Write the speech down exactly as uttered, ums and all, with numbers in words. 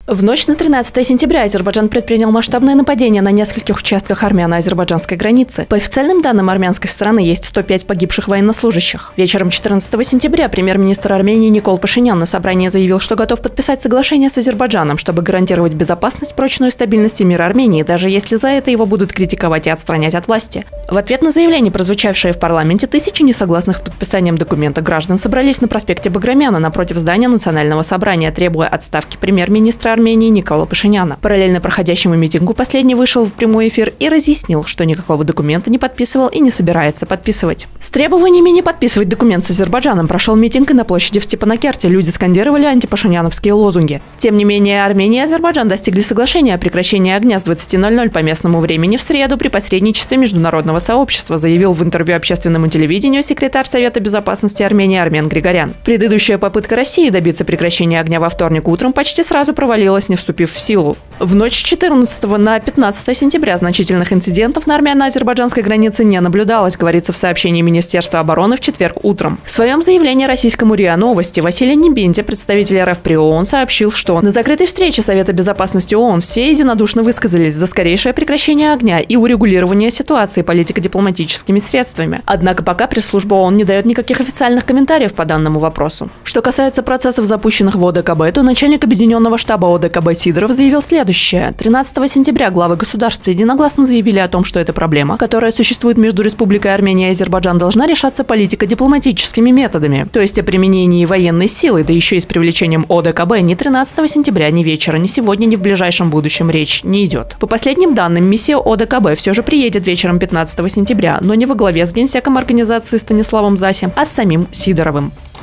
В ночь на тринадцатое сентября Азербайджан предпринял масштабное нападение на нескольких участках армяно-азербайджанской границы. По официальным данным армянской стороны есть сто пять погибших военнослужащих. Вечером четырнадцатого сентября премьер-министр Армении Никол Пашинян на собрании заявил, что готов подписать соглашение с Азербайджаном, чтобы гарантировать безопасность, прочную стабильность и мир Армении, даже если за это его будут критиковать и отстранять от власти. В ответ на заявление, прозвучавшее в парламенте, тысячи несогласных с подписанием документа граждан собрались на проспекте Баграмяна напротив здания Национального собрания, требуя отставки премьер-министра Армении Никола Пашиняна. Параллельно проходящему митингу последний вышел в прямой эфир и разъяснил, что никакого документа не подписывал и не собирается подписывать. С требованиями не подписывать документ с Азербайджаном прошел митинг и на площади в Степанакерте. Люди скандировали антипашиняновские лозунги. Тем не менее, Армения и Азербайджан достигли соглашения о прекращении огня с двадцати ноль-ноль по местному времени в среду при посредничестве международного сообщества, заявил в интервью общественному телевидению секретарь Совета безопасности Армении Армен Григорян. Предыдущая попытка России добиться прекращения огня во вторник утром почти сразу провалилась, не вступив в силу. В ночь с четырнадцатого на пятнадцатое сентября значительных инцидентов на армяно-азербайджанской границе не наблюдалось, говорится в сообщении Министерства обороны в четверг утром. В своем заявлении российскому РИА Новости Василий Небенти, представитель РФ при ООН, сообщил, что на закрытой встрече Совета безопасности ООН все единодушно высказались за скорейшее прекращение огня и урегулирование ситуации политико-дипломатическими средствами. Однако пока пресс-служба ООН не дает никаких официальных комментариев по данному вопросу. Что касается процессов, запущенных в ОДКБ, то начальник объединенного штаба ОДКБ Сидоров заявил следующее. тринадцатого сентября главы государств единогласно заявили о том, что эта проблема, которая существует между Республикой Армения и Азербайджан, должна решаться политико-дипломатическими методами, то есть о применении военной силы, да еще и с привлечением ОДКБ ни тринадцатого сентября, ни вечера, ни сегодня, ни в ближайшем будущем речь не идет. По последним данным, миссия ОДКБ все же приедет вечером пятнадцатого сентября, но не во главе с генсеком организации Станиславом Засем, а с самим Сидоровым.